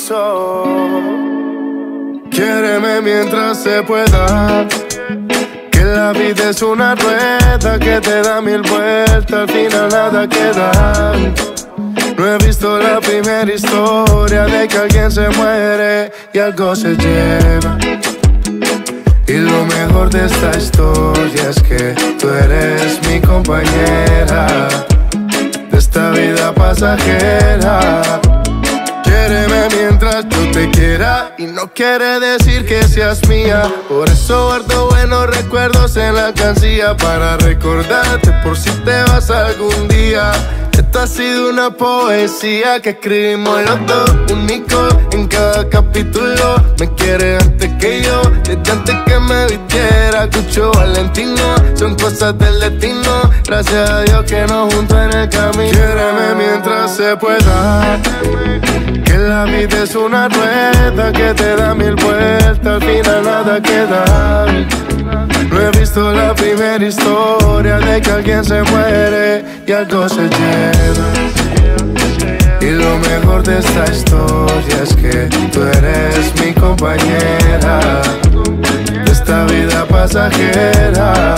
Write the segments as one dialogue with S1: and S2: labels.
S1: chorizo. Quiéreme mientras se pueda, que la vida es una rueda que te da mil vueltas, al final nada queda. No he visto la primera historia de que alguien se muere y algo se lleva. Y lo mejor de esta historia es que tú eres mi compañera de esta vida pasajera. Quiéreme mientras yo te quiera, y no quiere decir que seas mía. Por eso guardo buenos recuerdos en la alcancía, para recordarte por si te vas algún día. Esta ha sido una poesía que escribimos los dos, único en cada capítulo. Me quiere antes que yo, desde antes que me vistiera Cucho Valentino. Son cosas del destino, gracias a Dios que nos juntó en el camino. Quiéreme mientras se pueda, que la vida es una rueda que te da mil vueltas, al final nada queda. No he visto la primera historia de que alguien se muere y algo se lleva. Y lo mejor de esta historia es que tú eres mi compañera de esta vida pasajera.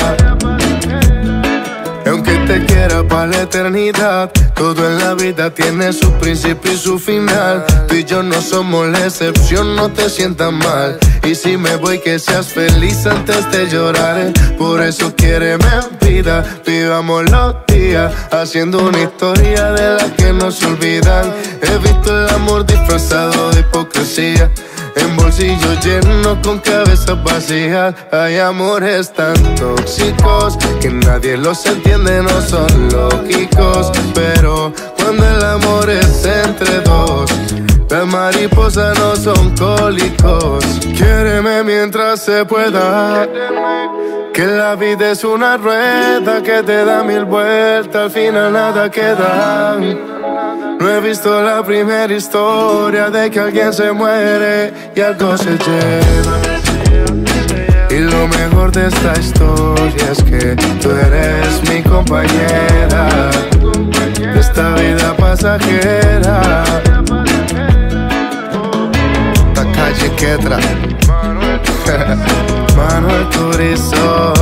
S1: Aunque te quiera para la eternidad, todo en la vida tiene su principio y su final. Tú y yo no somos la excepción, no te sientas mal. Y si me voy, que seas feliz antes de llorar. Por eso quiéreme vida, vivamos los días haciendo una historia de las que no se olvidan. He visto el amor disfrazado de hipocresía, en bolsillos llenos con cabezas vacías. Hay amores tan tóxicos que nadie los entiende, no son lógicos. Pero cuando el amor es entre dos, las mariposas no son cólicos. Quiéreme mientras se pueda, que la vida es una rueda que te da mil vueltas, al final nada queda. No he visto la primera historia de que alguien se muere y algo se lleva. Y lo mejor de esta historia es que tú eres mi compañera de esta vida pasajera. Esta calle Quetra Manuel Turizo.